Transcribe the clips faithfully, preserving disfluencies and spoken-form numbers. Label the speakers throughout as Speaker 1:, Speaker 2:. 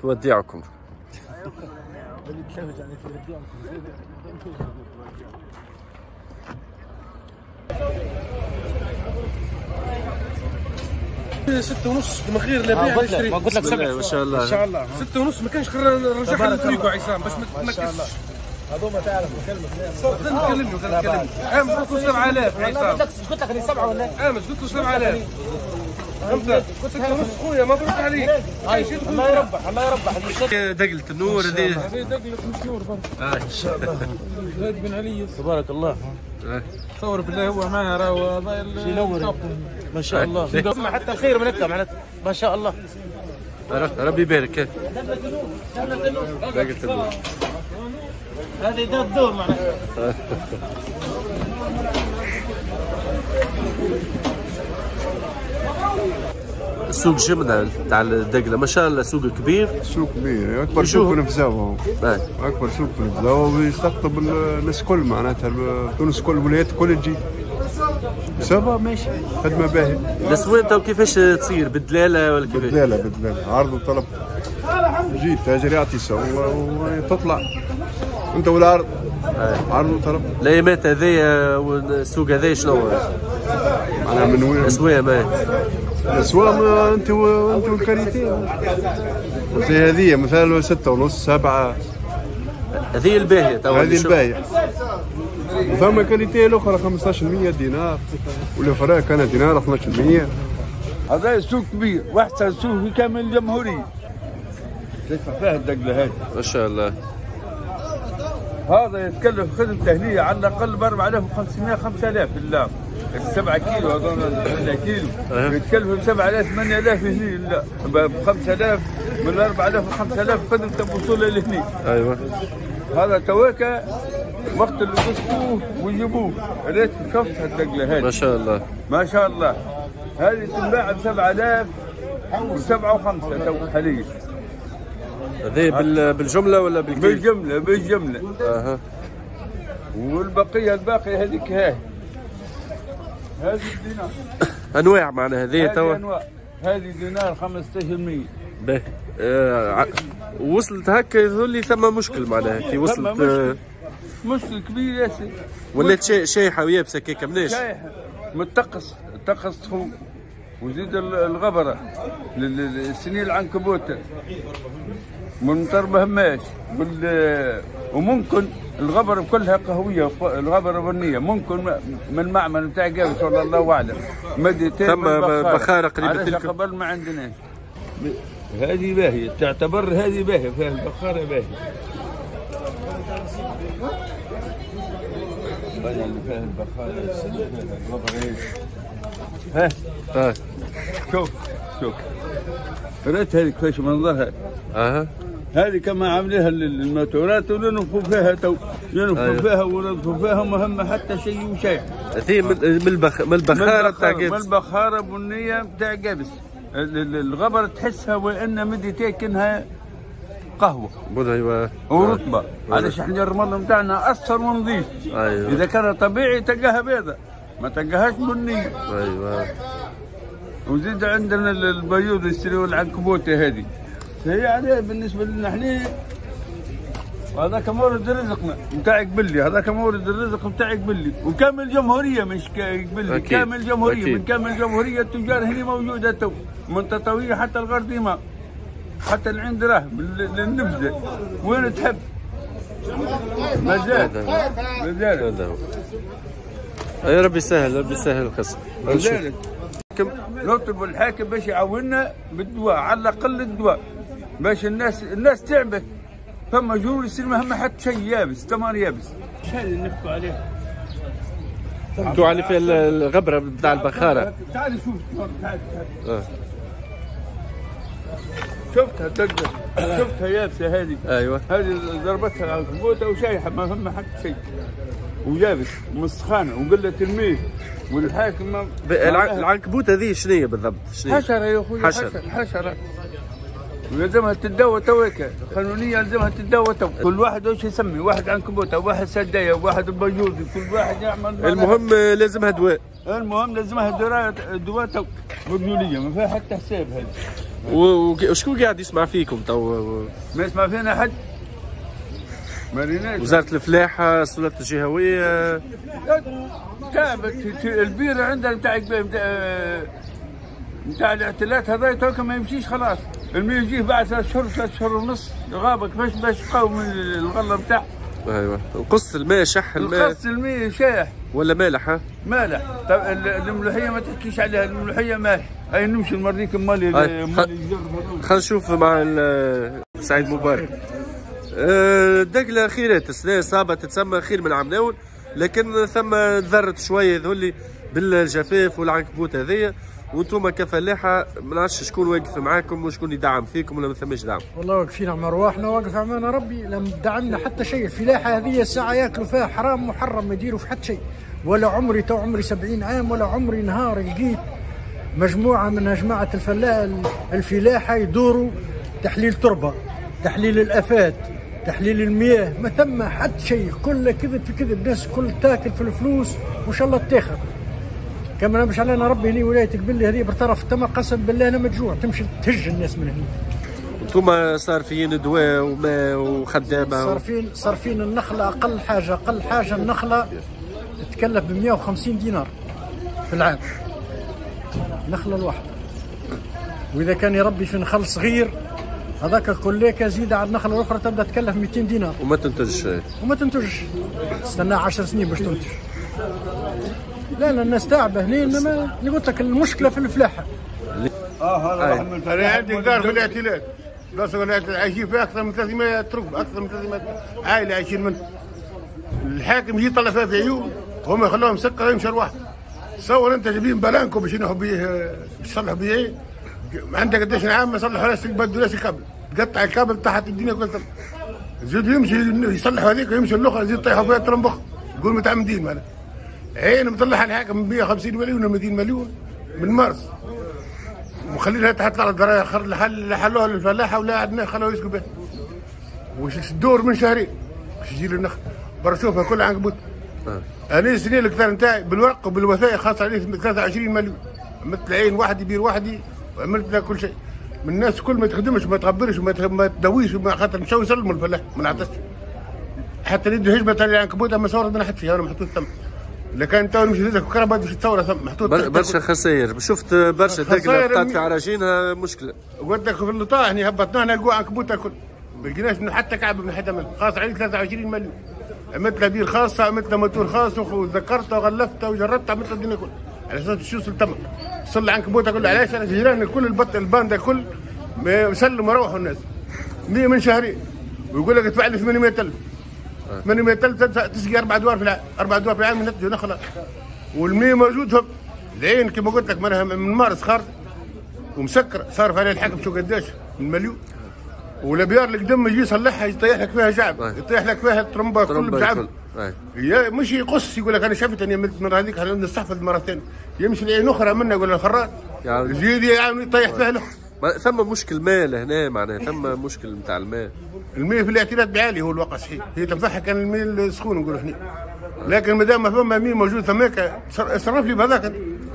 Speaker 1: توديعكم.
Speaker 2: ستة ونص دماغير لا بيع نشتري.
Speaker 1: ما قلت لك سبعة ما شاء الله.
Speaker 2: ان شاء الله ستة ونص ما كانش نرجع خليك فيكم عصام باش ما تنكسش.
Speaker 3: هذوما تعرف نكلمك
Speaker 2: نكلمك نكلمك عام قلت له سبعة آلاف عصام.
Speaker 3: قلت لك سبعة ولا؟
Speaker 2: عام قلت له سبعة آلاف. فهمت؟ ستة ونص خويا مبروك عليك.
Speaker 3: الله يربح الله يربح.
Speaker 1: دقلة النور هذه.
Speaker 2: هذه دقلة مش نور برك.
Speaker 1: اه ان شاء الله.
Speaker 2: زايد بن علي
Speaker 3: تبارك الله.
Speaker 2: تصور بالله هو معاه راهو ضاير
Speaker 3: ينور ما شاء الله. حتى الخير من هكا معناتها ما شاء الله.
Speaker 1: ربي يبارك. دقلة النور.
Speaker 3: هذه دار الدور معناتها.
Speaker 1: سوق جملة تاع الدقلة ما شاء الله سوق كبير.
Speaker 4: سوق كبير اكبر سوق في نفزاوة. اكبر سوق في نفزاوة ويستقطب الناس الكل معناتها تونس الكل الولايات الكل تجي. سافا ماشي خدمة باهية.
Speaker 1: الاسواق تو كيفاش تصير بالدلالة ولا كيفاش؟
Speaker 4: بالدلالة بالدلالة عرض وطلب. جيت تاجر يعطي سوا وتطلع انت والعرض. عرض وطلب.
Speaker 1: الايامات هذيا والسوق هذايا شنو؟
Speaker 4: معناها من وين؟
Speaker 1: الاسواق ما
Speaker 4: الاسواق انت انت والكاريتي. زي هذه مثلا ستة ونص سبعة.
Speaker 1: هذه الباهية تو.
Speaker 4: هذه الباهية. وثم كاريتي الاخرى خمسطاش بالمية دينار ولا فراغ كان دينار اثناش بالمية.
Speaker 5: هذا سوق كبير واحسن سوق في كامل الجمهورية. تدفع فيها الدقلة هذه.
Speaker 1: ما شاء الله.
Speaker 5: هذا يتكلف خدمة أهلية على الأقل ب أربعة آلاف وخمسمية خمسة آلاف بالله. سبعة كيلو هذول ثلاثة كيلو يتكلف ب سبعة آلاف ثمانية آلاف هني لا ب خمسة آلاف من أربعة آلاف و خمسة آلاف خدمة الوصول لهني.
Speaker 1: ايوه.
Speaker 5: هذا تواكا وقت اللي يقصوه ويجيبوه. ريت شفت هالدقلة هذه.
Speaker 1: ما شاء الله.
Speaker 5: ما شاء الله. هذه تنباع ب سبعة آلاف وسبعة وخمسة تو حاليا.
Speaker 1: هذه بالجملة ولا بالكيلو؟
Speaker 5: بالجملة بالجملة.
Speaker 1: اها.
Speaker 5: والبقية الباقية هذيك هاي. هذه الدينار.
Speaker 1: انواع معناها هذه توا.
Speaker 5: هذه انواع. هذه دينار خمسطاش بالمية.
Speaker 1: باهي. آه وصلت هكا يظهر لي ثم مشكل معناها كي وصلت.
Speaker 5: آه مشكل كبير ياسر.
Speaker 1: ولات شايحة ويابسة كيكا مناش؟
Speaker 5: شايحة متقص تقص تفوق وزيد الغبرة السنين العنكبوت من ما هماش وممكن الغبرة كلها قهوية الغبرة بنية ممكن من معمل نتاع قابس والله الله أعلم مديتين
Speaker 1: ثم بخارة قريبة
Speaker 5: تلك قبل ما عندناش. هذه باهية تعتبر هذه باهية فيها البخارة باهية. اللي فيها البخارة فيها الغبرة ها
Speaker 1: ها
Speaker 5: شوف شوف ريت هذه كيفاش منظرها.
Speaker 1: اها
Speaker 5: هذه كما عاملينها الماتورات وننفخوا فيها تو ينفخوا فيها وننفخوا فيها مهمة حتى شيء وشيء.
Speaker 1: هذه من البخ من البخارة تاع قابس.
Speaker 5: من البخارة بنية تاع قابس. الغبرة تحسها وان مدي تاكنها قهوة.
Speaker 1: ايوه.
Speaker 5: ورطبة علاش احنا الرمل نتاعنا اصفر ونظيف.
Speaker 1: ايوه.
Speaker 5: اذا كان طبيعي تلقاها بيضة ما تلقاهاش بنية.
Speaker 1: ايوه.
Speaker 5: وزيد عندنا البيوض يشتريوا العنكبوتة هذه. هي عليه بالنسبة لنا احنا هذاك مورد رزقنا نتاع قبلي هذاك مورد الرزق نتاع قبلي وكامل الجمهورية مش قبلي كامل الجمهورية من كامل الجمهورية التجار هنا موجودة تو من تطوية حتى الغرديمة حتى اللي عند راه للنفذة وين تحب مازال مازال.
Speaker 1: يا ربي يسهل ربي يسهل القصة.
Speaker 5: مازال نطلب الحاكم باش يعاوننا بالدواء على الأقل الدواء باش الناس الناس تعبت. فما جرور يصير ما هم حتى شيء يابس تمر يابس. ايش هذا اللي نحكوا عليه؟
Speaker 1: نحكوا عليه في الغبرة بتاع البخارة.
Speaker 5: تعال شوف تعال تعال.
Speaker 1: اه.
Speaker 5: شفتها تقدر شفتها يابسة هذه.
Speaker 1: ايوه.
Speaker 5: هذه ضربتها العنكبوتة وشايحة ما هم حتى شيء. ويابس ومسخانة وقلة المية والحاكم
Speaker 1: العنكبوت هذه شنو هي بالضبط؟
Speaker 5: حشرة يا اخوي. حشرة حشرة يلزمها تداوى تويكا قانونية يلزمها تداوى تو. كل واحد وش يسمي واحد عنكبوتة وواحد سداية وواحد بيوضي كل واحد يعمل.
Speaker 1: المهم لازمها دواء.
Speaker 5: المهم لازمها دواء دواء تو مديولية ما فيها حتى حساب هذه.
Speaker 1: وشكون قاعد يسمع فيكم تو؟
Speaker 5: ما يسمع فينا حد. ما ريناش.
Speaker 1: وزارة الفلاحة، السلطات الجهوية.
Speaker 5: تعبت البيرة عندنا نتاع نتاع الاعتلات هذا توكا ما يمشيش خلاص. المي يجيه بعد ثلاث شهور ثلاث شهور ونص يغابك كيفاش باش يقاوم الغله نتاعه.
Speaker 1: ايوه نقص الماء شح الماء.
Speaker 5: نقص الماء شاح
Speaker 1: ولا مالح؟ ها؟
Speaker 5: مالح. طب الملوحيه ما تحكيش عليها، الملوحيه مالح. اي نمشي نوريك مالي مالي.
Speaker 1: خلينا نشوف مع سعيد مبارك. دقله خيرات السنه صعبه تتسمى خير من عام الاول، لكن ثم ذرت شويه ذولي بالجفاف والعنكبوت هذيا، وانتم كفلاحه ما نعرفش شكون واقف معاكم وشكون يدعم فيكم ولا ما ثماش دعم؟
Speaker 6: والله واقفين على رواحنا، واقف عمانا ربي لم دعمنا حتى شيء. الفلاحه هذه الساعه ياكلوا فيها حرام محرم، ما يديروا في حتى شيء. ولا عمري تو عمري سبعين عام ولا عمري نهار لقيت مجموعه من جماعه الفلاحه يدوروا تحليل تربه، تحليل الافات، تحليل المياه، ما ثم حتى شيء، كله كذب في كذب. الناس كل تاكل في الفلوس وان شاء الله تاخذ. كما نبش علينا ربي هني ولايتك بالله هذه برطرف تما قسم بالله انا متجوع تمشي تهج الناس من هنا.
Speaker 1: انتم صارفين دواء وماء وخدامه؟
Speaker 6: صارفين صارفين النخله اقل حاجه اقل حاجه النخله تتكلف ب مئة وخمسين دينار في العام. النخله الواحده. واذا كان يربي في نخل صغير هذاك كليكا زيد على النخله الاخرى تبدا تكلف مئتين دينار.
Speaker 1: وما تنتجش.
Speaker 6: وما تنتجش. استنى عشر سنين باش تنتج. لا لا الناس تعبه هنا، انما اللي قلت لك المشكله في الفلاحه.
Speaker 2: اه هذا واحد من انا عندي دار في الاعتلال، بلاصه عايشين فيها اكثر من ثلاثمئة تركب، اكثر من ثلاثمئة عائله عايشين منها. الحاكم يجي يطلع فيها في عيون، هم يخلوها مسكره يمشي واحد. تصور انت جايبين بلانكو باش ينحوا بيه باش يصلحوا بيه ايه؟ عندك قديش نعام يصلحوا راسك بدوا راسك كابل، تقطع الكابل تحت الدنيا كلها. يزيد يمشي يصلحوا هذيك ويمشي الاخرى يزيد يطيحوا فيها ترنبخ، يقول متعمدين مالك. عين مطلع الحاكم مئة وخمسين مليون ولا مئتين مليون من مارس، ومخلينها تحت على الضرايا حلوها للفلاحه ولا عندنا خلوها يسكوا بها. وش الدور من شهرين باش يجي له النخل، برا شوفها كلها عنكبوت. انا السنين الكثار نتاعي بالورق وبالوثائق خاص عليه ثلاثة وعشرين مليون، عملت عين وحدي بير وحدي وعملت لها كل شيء. من الناس كل ما تخدمش وما تغبرش وما تدويش خاطر مشاو يسلموا الفلاح ما نعطش. حتى اليد هجمه تاع العنكبوت اما صور انا حتى فيها انا محطوط ثم. الا كان تو نمشي نزك كهرباء باش تصور ثم محطوط
Speaker 1: برشا خسائر. شفت برشا دقله بقات في عراجينها مشكله.
Speaker 2: قلت لك في اللطاع هنا هبطناه نلقوا عنكبوت الكل. ما لقيناش حتى كعب من حتى منه، خاص عليه ثلاثة وعشرين مليون. عملت له بير خاصه، عملت له موتور خاص وذكرته وغلفته وجردته، عملت الدنيا كلها على اساس باش يوصل تم. وصل العنكبوت كله علاش؟ انا جيران الكل البط الباندا الكل مسلم وروحوا الناس. مية من شهرين ويقول لك ادفع لي ثمانمئة ألف. ثمانمئة ألف تسقي اربع ادوار في العام، اربع ادوار في العام نتجوا نخله. والمية موجود فهم. العين كما قلت لك من مارس خارج ومسكره صارف عليه الحكم شو قداش؟ من مليون. والابيار اللي قدام يجي يصلحها يطيح لك فيها شعب، يطيح لك فيها ترمبه كل بشعب. يا مش يقص يقول لك انا شفت اني عملت من هذيك نستحفظ مرتين، يمشي لعين اخرى منها يقول له خراط يزيد يعني يطيح فيها الاخر.
Speaker 1: ثم مشكل ماء لهنا معناها، ثم مشكل نتاع الماء.
Speaker 2: الماء في الاعتلال بعالي هو الواقع صحيح، هي تنفعها كان الماء السخون نقولوا احنا. لكن ما دام ما فما ماء موجود ثماك صرف لي بهذاك.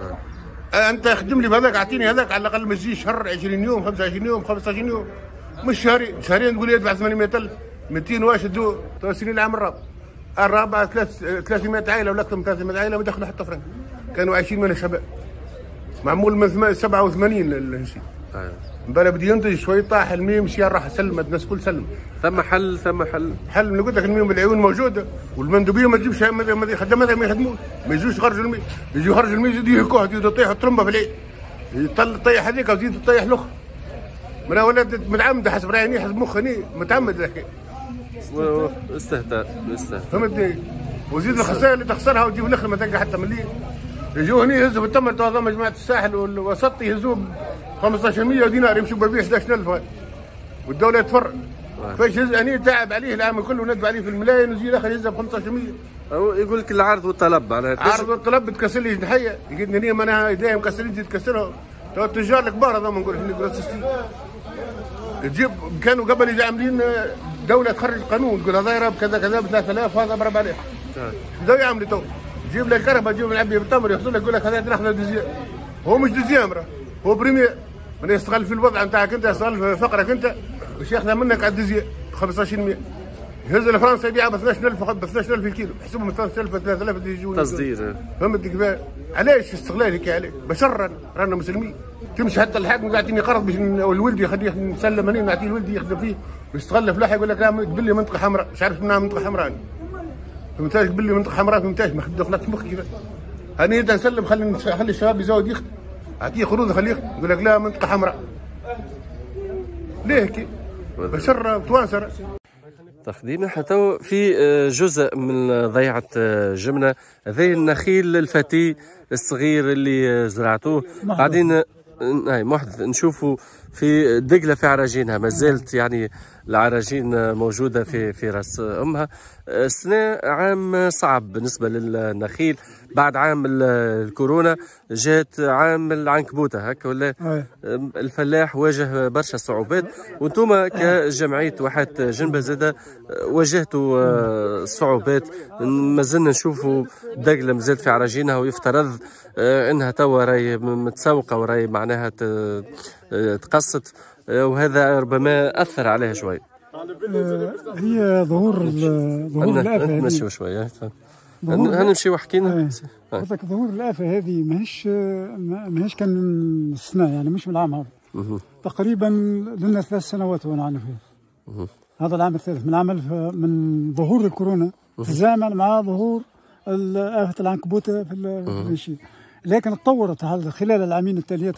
Speaker 2: انت خدم لي بهذاك اعطيني هذاك على الاقل ما يجيش شهر عشرين يوم خمسة وعشرين يوم خمسة وعشرين يوم. مش شهرين، شهرين تقول لي ادفع ثمانمئة ألف، مئتين واش دو تو سنين العام الرابع. الرابع ثلاثمئة عائله ولا اكثر من ثلاثمئة عائله ما دخلوا حتى فرنك. كانوا عايشين من الشباب. معمول من سبعة وثمانين الهشي. ايوه. مباراه بده ينتج شوي طاح المية يمشي راح سلمت الناس كل سلم.
Speaker 1: ثم حل ثم حل.
Speaker 2: حل من قلت لك المية بالعيون موجوده والمندوبيه ما تجيبش خدماتها ما يخدموش، ما يجوش يخرجوا المية، يجوا يخرجوا المية يزيدوا يهكوها يزيدوا يطيحوا الترمبه في العين. يطل طيح هذيك ويزيد تطيح الاخرى. من ولد متعمد حسب رايي حسب مخني متعمد الحكايه.
Speaker 1: استهتار استهتار.
Speaker 2: فهمتني؟ وزيد الخسائر اللي تخسرها وتجيب الاخر ما تلقى حتى مليون. يجوا هنا يهزوا بالتمر تنظم جماعه الساحل والوسط يهزوا ب خمسطاش مئة دينار يمشوا ببيع احد عشر ألف هاي. والدوله تفرق. كيفاش يهز اني تعب عليه العام كله وندفع عليه في الملايين ويجي الاخر يهزها ب خمسطاش مئة.
Speaker 1: هو يقول لك العرض والطلب معناها.
Speaker 2: العرض والطلب تكسر لي جنحيه، يقول لي معناها ايديا مكسرين تزيد تكسرهم. تو التجار الكبار هذوما نقول احنا جراسستين. تجيب كانوا قبل يجي عاملين دوله تخرج قانون تقول هذا يراب كذا كذا ب ثلاثة آلاف وهذا ضرب عليه. شو يعملوا تو؟ تجيب لك كهرباء تجيب العبيه بالتمر يحصل لك يقول لك هذا نحن دوزيام. هو مش دوزيام راه هو بريمير. من يستغل في الوضع نتاعك انت، يستغل في فقرك انت باش ياخذها منك على الدزيه خمسطاش بالمية. يهز لفرنسا يبيعها ب اثناش ألف ب اثناش ألف الكيلو، يحسبهم ثلاثة آلاف ثلاثة آلاف يجون
Speaker 1: تصدير.
Speaker 2: فهمت كيفاه؟ علاش استغلال هيك عليه؟ بشرا رانا مسلمين. تمشي حتى الحاكم يعطيني قرض باش الولد يخليه نسلم انا نعطيه الولد يخدم فيه ويستغل فلاحه يقول لك لا قبل لي منطقه حمراء، مش عارف منها منطقه حمراء. فهمتاش؟ قبل لي منطقه حمراء فهمتاش؟ ما دخلت في مخي كيفاه؟ انا نبدا نسلم خلي خلي الشباب يزود يخدم، اعطيه قروض خليه يخدم، يقول لك لا منطقه حمراء. ليه هيك؟ بشر توانسه.
Speaker 1: تقديما حتى في جزء من ضيعة جمنة هذا النخيل الفتي الصغير اللي زرعتوه بعدين هاي محدث نشوفوا في دقلة في عراجينها ما زالت يعني العراجين موجودة في في راس أمها. السنة عام صعب بالنسبة للنخيل بعد عام الكورونا، جات عام العنكبوتة هكا ولا الفلاح واجه برشا صعوبات، وانتم كجمعية واحات جنبة زادة واجهتوا صعوبات. ما زلنا نشوفوا دقلة مازالت في عراجينها ويفترض انها توا راهي متسوقة وراهي معناها تقسط، وهذا ربما اثر عليها شوي.
Speaker 7: هي ظهور ظهور الآفة هذه
Speaker 1: نمشيو شويه هنمشيو حكينا
Speaker 7: قصدك ظهور الآفة هذه ماهيش ماهيش كان من السنة، يعني مش من العام هذا تقريبا لنا ثلاث سنوات وانا عارف فيه. هذا العام الثالث من عمل من ظهور الكورونا تزامن مع ظهور آفة العنكبوتة في الشيء، لكن تطورت خلال العامين التاليات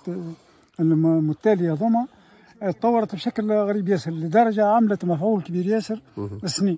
Speaker 7: المتالية ثم تطورت بشكل غريب ياسر لدرجة عملت مفعول كبير ياسر السنين.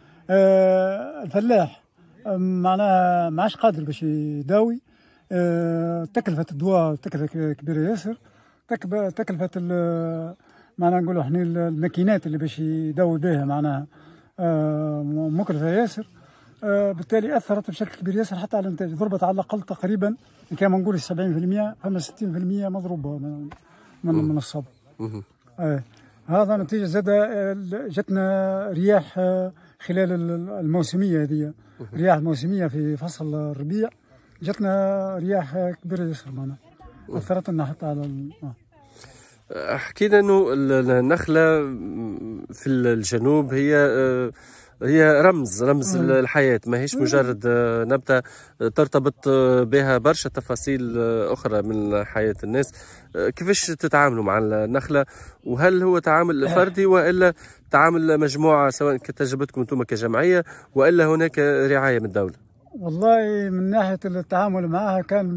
Speaker 7: آه الفلاح معناها ما عادش قادر باش يداوي. آه تكلفة الدواء تكلفة كبيرة ياسر، تكلفة معناها نقولوا احنا الماكينات اللي باش يداوي بها معناها آه مكلفة ياسر. آه بالتالي أثرت بشكل كبير ياسر حتى على الإنتاج، ضربت على الأقل تقريبا كان ما نقول سبعين بالمئة فما ستين بالمئة مضروبة من من, من الصبر. آه. هذا نتيجة زاد جتنا رياح خلال الموسمية هذه، رياح موسمية في فصل الربيع جتنا رياح كبيرة ياسر معنا أثرت لنا حتى على
Speaker 1: آه. حكينا انه النخلة في الجنوب هي هي رمز رمز مم. الحياة، ما هيش مجرد نبتة ترتبط بها برشا تفاصيل أخرى من حياة الناس. كيفاش تتعاملوا مع النخلة، وهل هو تعامل فردي وإلا تعامل مجموعة سواء كتجربتكم أنتم كجمعية وإلا هناك رعاية من الدولة؟
Speaker 7: والله من ناحية التعامل معها كان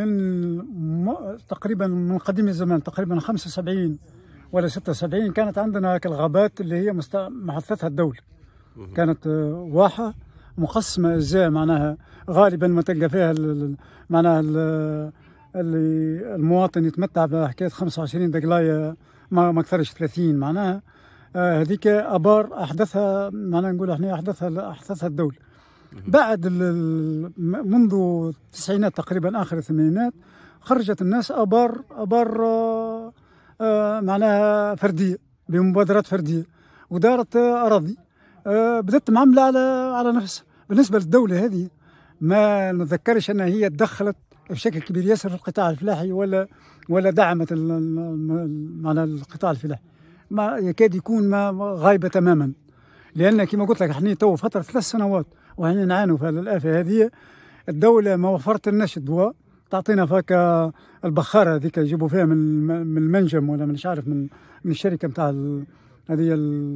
Speaker 7: من تقريبا من قديم الزمان تقريبا خمسة وسبعين ولا ستة وسبعين كانت عندنا الغابات اللي هي محدثتها الدولة، كانت واحة مقسمة أجزاء معناها غالبا ما تلقى فيها معناها اللي المواطن يتمتع بحكاية خمسة وعشرين دقلاية ما ما أكثرش ثلاثين معناها. هذيك أبار أحدثها معناها نقول احنا أحدثها أحدثها الدولة. بعد منذ التسعينات تقريبا آخر الثمانينات خرجت الناس أبار أبار معناها فردية بمبادرات فردية ودارت أراضي. أه بدأت معاملة على على نفسها. بالنسبة للدولة هذه ما نتذكرش أنها هي تدخلت بشكل كبير ياسر في القطاع الفلاحي ولا ولا دعمت معناها القطاع الفلاحي، ما يكاد يكون ما غايبة تماما، لأن كما قلت لك احنا تو فترة ثلاث سنوات وحنا نعانوا في الآفة هذه. الدولة ما وفرت لناش الدواء، تعطينا فاك البخارة هذيك يجيبوا فيها من من المنجم ولا من مش عارف من من الشركة نتاع هذه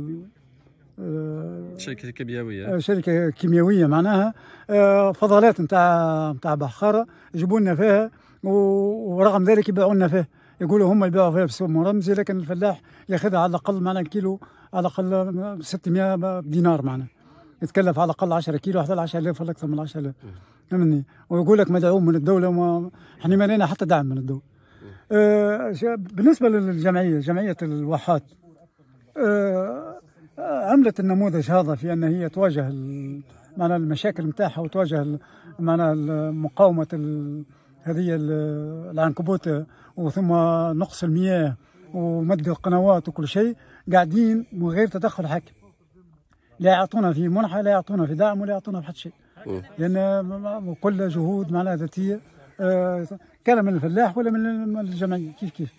Speaker 1: شركة كيميائية
Speaker 7: شركة كيميائية معناها فضلات نتاع نتاع بخارة يجيبوا لنا فيها، ورغم ذلك يبيعوا لنا فيها، يقولوا هم يبيعوا فيها بسعر رمزي، لكن الفلاح ياخذها على الأقل معناها كيلو على الأقل ستمائة دينار معناها، يتكلف على الأقل عشرة كيلو حتى عشرة آلاف ولا أكثر من عشرة آلاف فهمني، ويقول لك مدعوم من الدولة وما احنا ما لنا حتى دعم من الدولة. أه بالنسبة للجمعية جمعية الواحات أه عملت النموذج هذا في أن هي تواجه معناها المشاكل نتاعها وتواجه معناها مقاومة هذه العنكبوت وثم نقص المياه ومد القنوات وكل شيء، قاعدين من غير تدخل حاكم، لا يعطونا في منحة لا يعطونا في دعم ولا يعطونا في حد شيء، لأن كل جهود معناها ذاتية كان من الفلاح ولا من الجمعية كيف كيف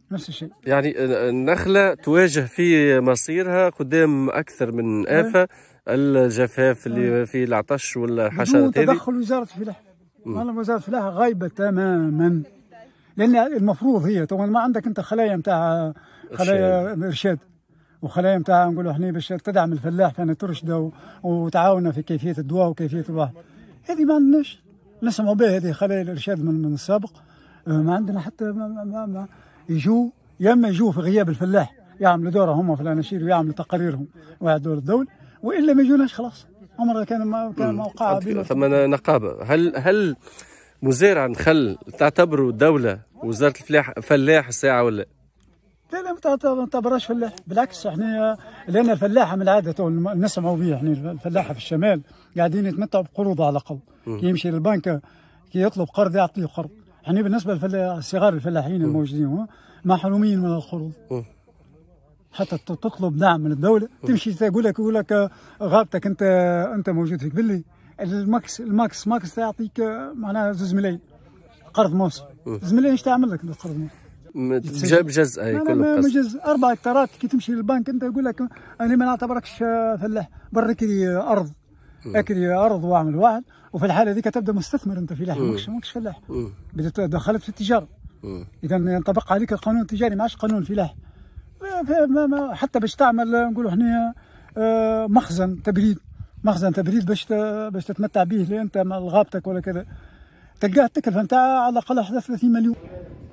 Speaker 7: نفس الشيء.
Speaker 1: يعني النخله تواجه في مصيرها قدام اكثر من افه، الجفاف اللي فيه العطش ولا الحشرات هذه،
Speaker 7: تدخل وزاره الفلاحه. والله وزاره الفلاحه غايبه تماما، لان المفروض هي طبعا ما عندك انت خلايا نتاع خلايا ارشاد وخلايا نتاع نقولوا احنا باش تدعم الفلاح فانا ترشده وتعاونه في كيفيه الدواء وكيفيه الواحد. هذه ما عندناش نسمعوا بها، هذه خلايا الارشاد من, من السابق. ما عندنا حتى ما ما ما يجوا، يا اما يجوا في غياب الفلاح يعملوا دوره هم في الاناشير ويعملوا تقاريرهم ويعملوا دور الدوله، والا ما يجوناش خلاص. عمرها كان ما كان موقعها
Speaker 1: ثم نقابه. هل هل مزارع نخل تعتبروا الدوله وزاره الفلاح فلاح الساعه ولا؟
Speaker 7: لا لا ما تعتبرهاش فلاح، بالعكس احنا لان الفلاحه من العاده نسمعوا بها احنا الفلاحه في الشمال قاعدين يتمتعوا بقروض على الاقل، كي يمشي للبنك كي يطلب قرض يعطيه قرض. احنا بالنسبه للصغار الفلاحين الموجودين محرومين من القروض. حتى تطلب دعم من الدوله تمشي تقول لك يقول لك غابتك انت انت موجود فيك باللي الماكس الماكس ماكس يعطيك معناها زوز ملايين قرض موسم. زوز ملايين ايش تعمل لك القرض موسم؟
Speaker 1: جاب جزء اي كله
Speaker 7: قصد جزء اربع هكتارات كي تمشي للبنك انت يقول لك انا ما نعتبركش فلاح، برك لي ارض اكلي ارض واعمل واحد، وفي الحاله ذيك تبدا مستثمر انت فلاح ماكش ماكش فلاح، دخلت في التجاره. اذا ينطبق عليك القانون التجاري ما عادش قانون الفلاح. حتى باش تعمل نقولوا احنا مخزن تبريد، مخزن تبريد باش باش تتمتع به انت غابتك ولا كذا، تلقاه التكلفه نتاعها على الاقل ثلاثين مليون.